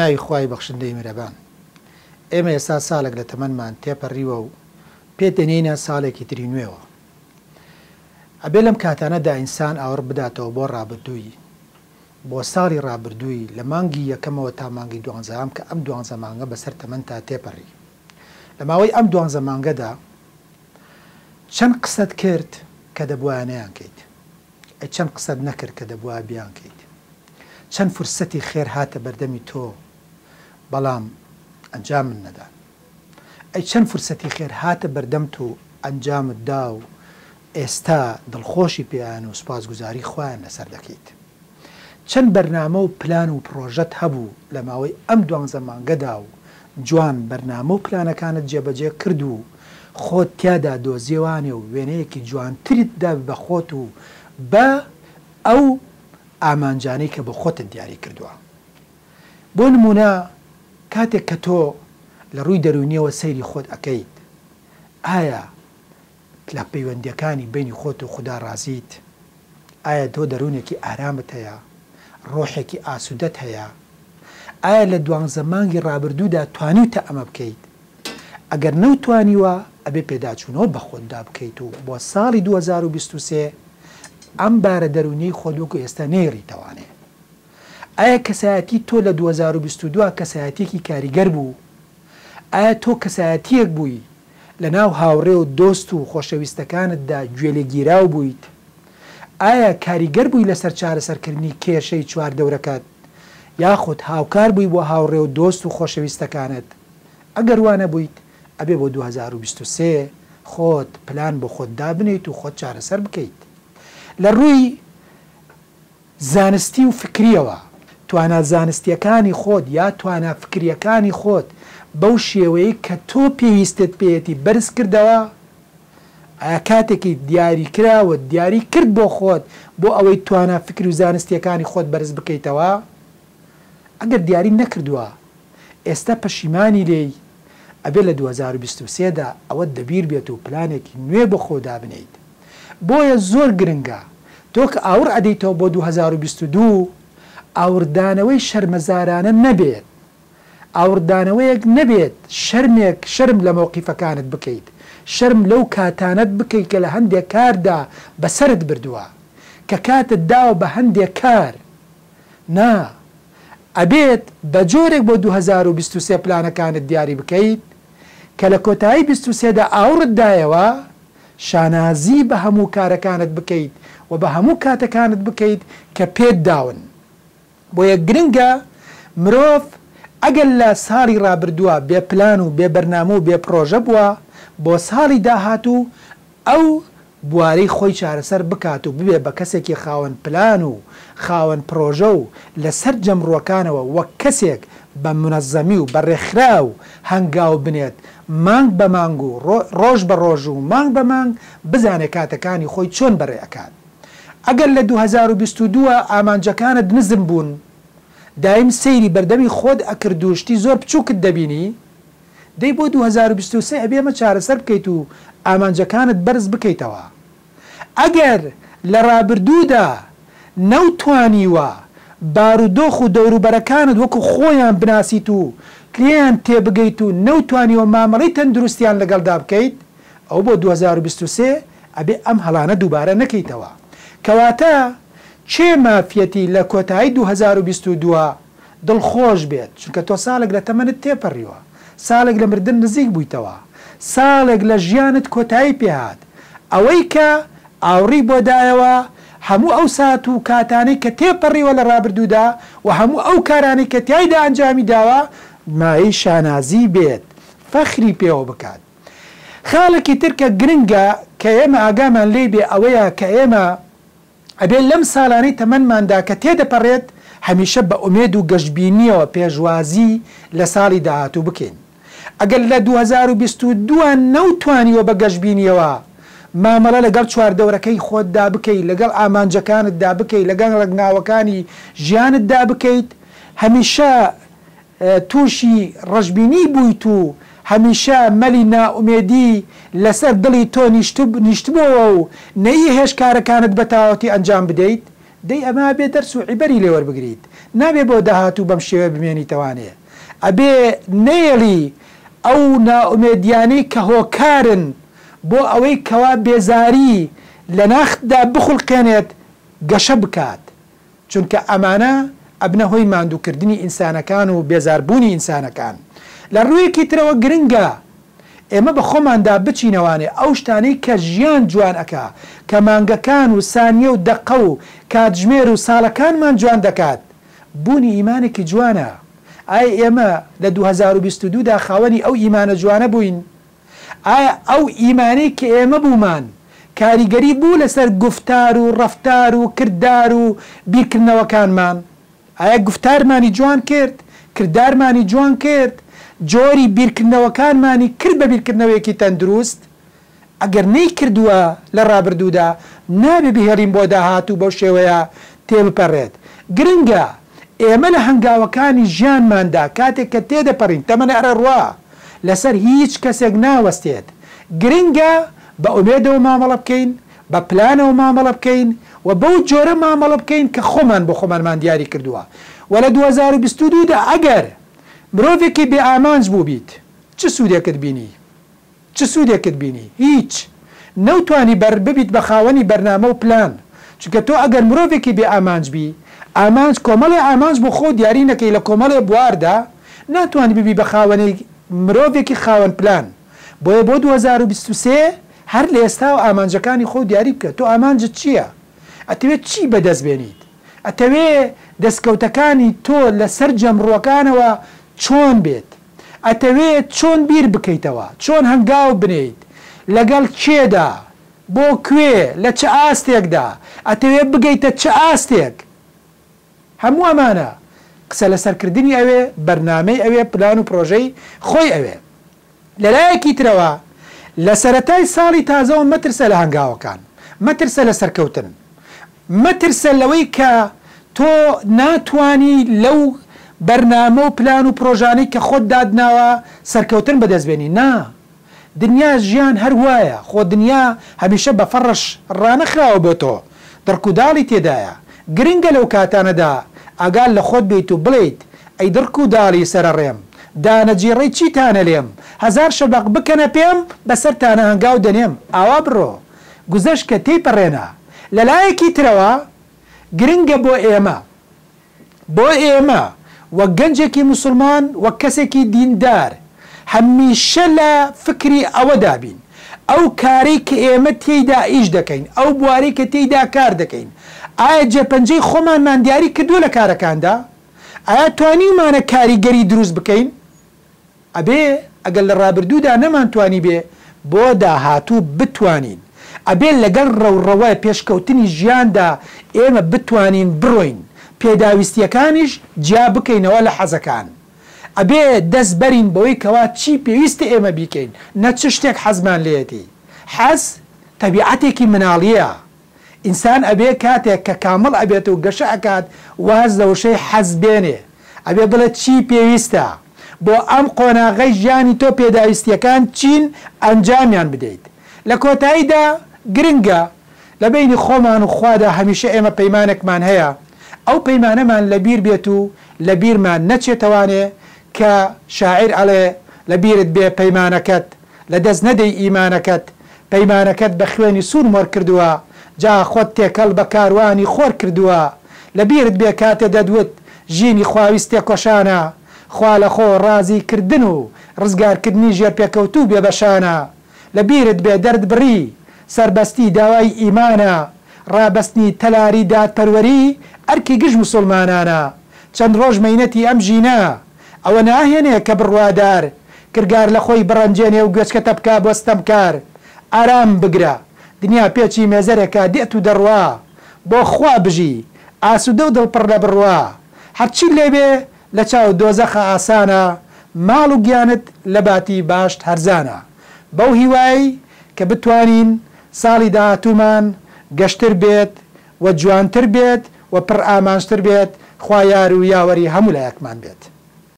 خوای بەخشندەی میرەبان ئێمە ئێستا ساڵێک لە تەمەنمان تێپەڕیوە و پێدەنێنە ساڵێکی تری نوێوە ئەبێ لەم کاتانەدا ئینسان ئاوەڕ بداتەوە بۆ ڕابردووی بۆ ساڵی ڕابردووی لە مانگی یەکەمەوە تا مانگی دوانزەم کە ئەم دوانزە مانگە بەسەر تەمەن تا تێپەڕی لە ماوەی ئەم دوانزە مانگەدا چەند قسەت کرد کە دەبوایە نەیانکەیت چەند قسەت نەکرد کە دەبوایە بیانکەیت چەند فرسەتی خێر هاتە بەردەمی تۆ بەڵام ئەنجام من نەدا چەند فرسەتی خێر هاتە بەردەم تو ئەنجامت دا و ئێستا دڵخۆشی پێیان و سوپاسگوزاری خۆیان لەسەر دەکەیت چەند بەرنامە و پلان و پرۆژەت هەبوو لە ماوەی ئەم دوانزە مانگەدا و جوان بەرنامە و پلانەکانت جێبەجێ کرد و خۆت تیادا دۆزیێوانێ و وێنەیەکی جوانتریت دا بە خۆت و بە ئەو ئامانجانەی کە بە خۆتت دیاری کردووە بۆ نمونە کاتێک کە تۆ لە ڕووی دەرونیەوە سەیری خۆت ئەەکەیت ئایا لە پەیوەندیەکانی بینی خۆت و خوددا ڕازیت ئایا تۆ دەروونێکی ئارامت هەیە ڕۆحێکی ئاسوودەت هەیە ئایا لە دوانزە مانگی ڕابردوودا توانیتە ئەمە بکەیت ئەگەر نەوتوانیوە ئەبێ پێداچوونەوە بە خۆتدا بکەیت و بۆ ساڵی 2023 ئەم بارە دەرونی خۆلوکو ئێستا نێڕیتەوانێ ئایا کەسایەتی تۆ لە 2022 کەسایەتێکی کاریگەر بوو ئایا تۆ کەسایەتیەک بووی لە ناو هاوڕێ و دۆست و خۆشەویستەکانتدا گوێلێگیراو بوویت ئایا کاریگەر بووی لەسەر چارەسەرکردنی کێشەی چوار دەورەکەت یاخود هاوکار بووی بۆ هاوڕێ و دۆست و خۆشەویستەکانت ئەگەر وانە بوویت ئەبێ بۆ 2023 خۆت پلان بۆ خۆت دابنیت و خۆت چارەسەر بکەیت لە ڕووی زانستی و فکریەوە توانە زانستیەکانی خۆت یا توانە فکریەکانی خۆت بەو شێوەیە کە تۆ پێویستت پێیەتی بەرز کردەوە ئایا کاتێکی دیاری کراوە دیاری کرد بۆ خۆت بۆ ئەوەی توانە فکری و زانستیەکانی خۆت بەرز بکەیتەوە ئەگەر دیاری نەکردووە ئێستا پەشیمانی لێی ئەبێ لە 2023دا ئەوە دەبیر بێت و پلانێکی نوێ بۆ خۆدا بنیت بۆیە زۆر گرنگە تۆ کە ئاور ئەدەیتەوە بۆ 2022 ئاوردانەوەی شەرمەزارانە نەبێت ئاوردانەوەیەک نەبێت شەرم لە مۆقیفەکانت بکەیت شەرم لەو کاتانت بکەیت کە لە هەندێک کاردا بەسرت بردووە کە کاتت داوە بە هەندێک کار نا ئەبێت بە جۆرێک بۆ 2023 پلانەکانت دیاری بکەیت کە لە کۆتایی 23دا ئاوڕت دایەوە شانازی بە هەموو کارەکانت بکەیت و بە هەموو کاتەکانت بکەیت کە پێت داون بۆیە گرنگە مرۆڤ ئەگەر لە ساڵی ڕابردووە بێ پلان و بێ بەرنامە و بێ پرۆژە بووە بۆ ساڵی داهاتوو ئەو بوارەی خۆی چارەسەر بکات و ببێ بە کەسێکی خاوەن پلان و خاوەن پرۆژە و لەسەر جەمڕوەکانەوە وەک کەسێک بە منەزەمی و بە ڕێکخرا و هەنگاو بنێت مانگ بە مانگ و ڕۆژ بە ڕۆژ و مانگ بە مانگ بزانێت کاتەکانی خۆی چۆن بەڕێەکات ئەگەر لە 2022 ئامانجەکانت نزم بوون دایم سەیری بەردەمی خۆت ئەکردوشتی زۆر بچووکت دەبینی دەی بۆ 2023 ئەبێمە چارەسەر بکەیت و ئامانجەکانت بەرز بکەیتەوە ئەگەر لە ڕابردوودا نەوتوانیوە بارودۆخ و دەوروبەرەکانت وەکو خۆیان بناسیت و کلیان تێبگەیت و نەوتوانیوە مامەڵەی تەندروستیان لەگەڵدا بکەیت ئەو بۆ 2023 ئەبێ ئەم هەڵانە دووبارە نەکەیتەوە کەواتە چێ مافیەتی لە کۆتایی 2022 دڵخۆش بێت چونکە تۆ ساڵێک لە تەمەنت تێپەڕیوە ساڵێک لە مردن نزیک بوویتەوە ساڵێک لە ژیانت کۆتایی پێهات ئەوەی کە ئاوڕی بۆ دایەوە هەموو ئەو سات و کاتانەی کە تێپەڕیوە لە ڕابردوودا و هەموو ئەو کارانەی کە تیایدا ئەنجامی داوە مای شانازی بێت فەخری پێوە بکات خاڵێکی ترکە گرنگە کە ئێمە ئاگامان لێ بێ ئەوەیە کە ئێمە ئەبێ لەم ساڵانەی تەمەنماندا کە تێدەپەڕێت هەمیشە بە ئومێد و گەشتبینیەوە پێشوازی لە ساڵی داهاتوو بکەین ئەگەر لە 2022 نەوتوانیوە بە گەشتبینیەوە مامەڵە لەگەڵ چواردەورەکەی خۆتدا بکەیت لەگەڵ ئامانجەکانتدا بکەیت لەگەڵ ڕنگاوەکانی ژیانتدا بکەیت هەمیشە تووشی ڕەشببینی بوویت و هەمیشە مەلی نائومێدی لەسەر دڵی تۆ نیشتبووەوە و نەی هێشکارەکانت بە تاوەتی ئەنجام بدەیت دەی ئەمە بێ دەرس و عیبەری لێ وەربگریت نابێ بۆ داهاتوو بەم شێوە بمێنیتەوانێ ئەبێ نێڵی ئەو ناومێدیانەی کە هۆکارن بۆ ئەوەی کەوا بێزاری لە ناخدا بخڵقێنێت گەشە بکات چونکە ئەمانە ئەبنە هۆی ماندووکردنی ئینسانەکان و بێزاربوونی ئینسانەکان لە ڕوویەکی ترەوە گرنگە ئێمە بە خۆماندا بچینەوانێ ئەو شتانەی کە ژیان جوان ئەکا کە مانگەکان و سانیە و دەقە و کاتژمێر و ساڵەکانمان جوان دەکات بوونی ئیمانێکی جوانە ئایا ئێمە لە 2022دا خاوەنی ئەو ئیمانە جوانە بووین ئایا ئەو ئیمانەی کە ئێمە بوومان کاریگەری بوو لەسەر گفتار و ڕەفتار و کردار و بیرکردنەوەکانمان ئایا گفتارمانی جوان کرد کردارمانی جوان کرد جۆری بیرکردنەوەکانمانی کرد بە بیرکردنەوەیەکی تەندروست ئەگەر نەی کردووە لە ڕابردوودا نابێ بهێڵین بۆ داهاتوو بەو شێوەیە تێبپەڕێت گرنگە ئێمە لە هەنگاوەکانی ژیانماندا کاتێک کە تێدەپەڕین تەمەنە ئەرەڕوا لەسەر هیچ کەسێک ناوەستێت گرنگە بە ئومێدەوە مامەڵە بکەین بە پلانەوە مامەڵە بکەین و بەو جۆرە مامەڵە بکەین کە خۆمان بۆ خۆمانمان دیاری کردووە و لە 2022دا ئەگەر مرۆڤێکی بێ ئامانج بوو بیت چ سوودێکت بینی چ سوودێکت بینی هیچ نەوتوانی ببیت بە خاوەنی بەرنامە و پلان چونکە تۆ ئەگەر مرۆڤێکی بێ ئامانج بی ئامانج کۆمەڵی ئامانج بۆ خۆ دیاری نەکەی لە کۆمەڵێ بواردا ناتوانانی ببی بە خاوەنی مرۆڤێکی خاوەن پلان بۆیە بۆ 2023 هەر لە ئێستا و ئامانجەکانی خۆ دیاری بکە تۆ ئامانجت چییە ئەتەوێت چی بەدەست بێنیت ئەتەوێت دەستکەوتەکانی تۆ لەسەر جەمڕوەکانەوە چۆن بێت ئەتەوێت چۆن بیر بکەیتەوە چۆن هەنگاو بنیت لەگەڵ کێدا بۆ کوێ لە چه ئاستێکدا ئەتەوێت بگەیتە چه ئاستێک هەموو ئەمانە قسە لەسەرکردنی ئەوێ بەرنامەی ئەوێ پلان و پرۆژەی خۆی ئەوێ لەلایەکی ترەوە لە سەرەتای ساڵی تازەوە مەترسە لە هەنگاوەکان مەترسە لە سەرکەوتن مەترسە لەوەی کە تۆ ناتوانی لەو بەرنامە و پلان و پرۆژانەی کە خۆت دادناوە سەرکەوتن بەدەستبێنی نا دنیا ژیان هەر وایە خۆ دنیا هەمیشە بە فەڕش ڕانەخراوە بۆ تۆ دڕکوداڵی تێدایە گرنگە لەو کاتانەدا ئاگال لە خۆت بیت و بڵیت ئەی دڕکوداڵی سەرڕێم دانەجیڕەی چیتانە لێم هەزار شەبەق بکەنە پێم بەسەرتانە هەنگاو دەنێم ئاوا بڕۆ گوزەش کە تێیپەڕێنە لەلایەکی ترەوە گرنگە بۆ ئێمە وەک گەنجێکی موسڵمان وەک کەسێکی دیندار هەمیشە لە فکری ئەوەدا بین ئەو کارەی کە ئێمە تێیدا ئیش دەکەین ئەو بوارەی کە تێیدا کار دەکەین ئایا جێپەنجەی خۆمانمان دیاری کردووە لە کارەکاندا ئایا توانیمانە کاریگەری دروست بکەین ئەبێ ئەگەر لە ڕابردوودا نەمانتوانی بێ بۆ داهاتوو بتوانین ئەبێ لەگەڵ ڕەوڕەوە پێشکەوتنی ژیاندا ئێمە بتوانین بڕۆین پێداویستیەکانیش جیا بکەینەوە لە حەزەکان ئەبێ دەست بەرین بەوەی کەوا چی پێویستە ئێمە بیکەین نە چ شتێک حەزمان لێتی حەز تەبیعەتێکی مناڵیە ئینسان ئەبێ کاتێک کە کامڵ ئەبێت و گەشە ئەکات واز لەوشەی حەز بێنێ ئەبێ بڵێت چی پێویستە بۆ ئەم قۆناغەی ژیانی تۆ پێداویستیەکان چین ئەنجامیان بدەیت لە کۆتاییدا گرنگە لە بینی خۆمان و خوادا هەمیشە ئێمە پەیمانێکمان هەیە ئەو پەیمانەمان لەبیر بێت و لە بیرمان نەچێتەوانێ کە شاعیر ئەڵێ لە بیرت بێ پەیمانەکەت لە دەست نەدەی ئیمانەکەت پەیمانەکەت بە خوێنی سوور مۆر کردووە جا خۆت تێکەڵ بە کاروانی خۆر کردووە لە بیرت بێ کاتێ دەدوت ژینی خواویستێ کۆشانە خوا لە خۆ ڕازی کردن و ڕزگارکردنی ژێر پێکەوتوو بێ بەشانە لە بیرت بێ دەرد بڕی سربەستی داوای ئیمانە ڕابەستنی تەلاری دادپەروەری ئەرکی گشت موسڵمانانە چەند ڕۆژ مەینەتی ئەم ژینە ئەوە ناهێنێ کە بڕوادار کردگار لە خۆی بڕەنجێنێ و گوێچکەتە بکا بۆ ستەمکار ئارام بگرە دنیا پێچی مێزەرێکە دێت و دەڕوا بۆ خوا بژی ئاسوودە و دڵپڕ لە بڕوا هەرچی لێبێ لە چاو دۆزەخە ئاسانە ماڵ و گیانت لە باتی باشت هەرزانە بەو هیوایی کە بتوانین ساڵی داهاتوومان گەشتر بێت و جوانتر بێت و پڕ ئامانجتر بێت خوا یار و یاوەری هەموو لایەکمان بێت.